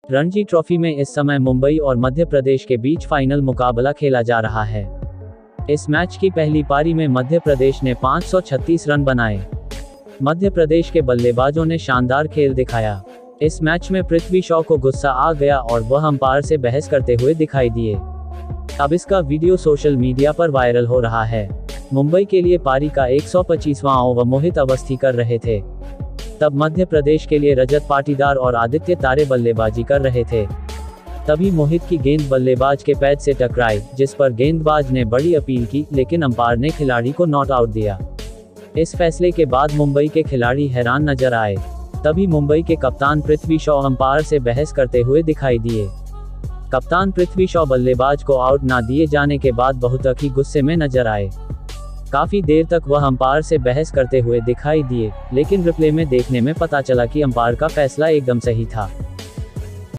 Ranji trophy में इस समय मुंबई और मध्य प्रदेश के बीच फाइनल मुकाबला खेला जा रहा है। इस मैच की पहली पारी में मध्य प्रदेश ने 536 रन बनाए। मध्य प्रदेश के बल्लेबाजों ने शानदार खेल दिखाया। इस मैच में पृथ्वी शॉ को गुस्सा आ गया और वह अंपायर से बहस करते हुए दिखाई दिए। अब इसका वीडियो सोशल मीडिया पर वायरल हो रहा है। मुंबई के लिए पारी का 125वां ओवर मोहित अवस्थी कर रहे थे। तब मध्य प्रदेश के लिए रजत पाटीदार और आदित्य तारे बल्लेबाजी कर रहे थे। तभी मोहित की गेंद बल्लेबाज के पैड से टकराई, जिस पर गेंदबाज ने बड़ी अपील की, लेकिन अंपायर ने खिलाड़ी को नॉट आउट दिया। इस फैसले के बाद मुंबई के खिलाड़ी हैरान नजर आए। तभी मुंबई के कप्तान पृथ्वी शॉ अंपायर से बहस करते हुए दिखाई दिए। कप्तान पृथ्वी शॉ बल्लेबाज को आउट ना दिए जाने के बाद बहुत ही गुस्से में नजर आए। काफी देर तक वह अंपायर से बहस करते हुए दिखाई दिए, लेकिन रिप्ले में देखने में पता चला कि अंपायर का फैसला एकदम सही था।